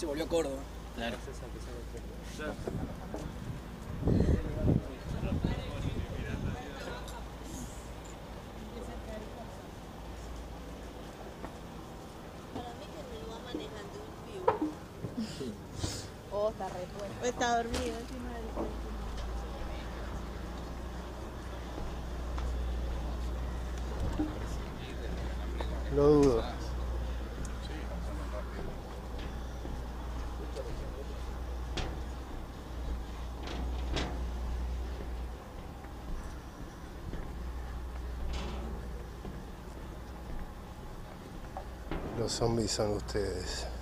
se volvió a Córdoba. Claro. Para mí que me lo va manejando un vivo. Oh, está re bueno. O está dormido encima del puente. Lo dudo. Los zombies son ustedes.